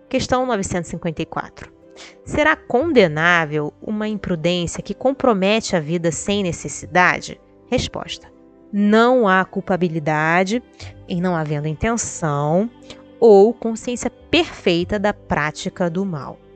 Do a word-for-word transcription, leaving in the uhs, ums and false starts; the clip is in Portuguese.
Questão novecentos e cinquenta e quatro. Será condenável uma imprudência que compromete a vida sem necessidade? Resposta: não há culpabilidade em não havendo intenção ou consciência perfeita da prática do mal.